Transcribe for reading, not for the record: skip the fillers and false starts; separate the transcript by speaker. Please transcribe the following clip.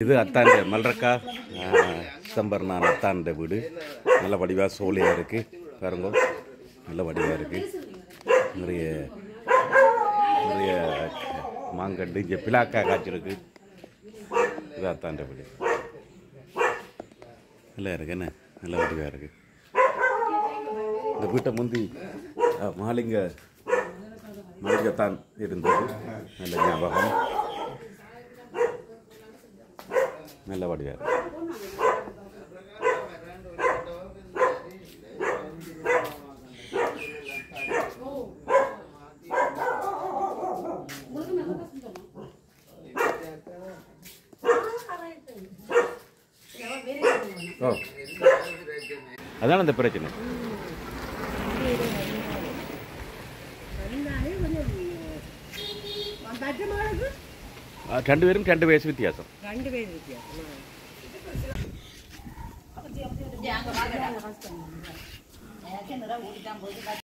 Speaker 1: இது அத்தாண்ட மல்றக்கா சிதம்பரம் அத்தாண்ட வீடு. நல்ல வடிவாக சோலையாக இருக்குது. பாருங்க, நல்ல வடிவாக இருக்குது. நிறைய நிறைய மாங்கண்டு இங்கே பிளாக்கா காய்ச்சிருக்கு. இது அத்தாண்ட வீடு. நல்லா இருக்கு, என்ன நல்ல வடிவாக இருக்குது. இந்த வீட்டை முந்தி மாளிகைத்தான் இருந்தது. நல்ல ஞாபகம், நல்ல வடிவாக இருக்கு. ஓ, அதான் அந்த பிரச்சனை. ரெண்டு பேரும் 2 வயசு வித்தியாசம்.
Speaker 2: 2 வயசு வித்தியாசம்.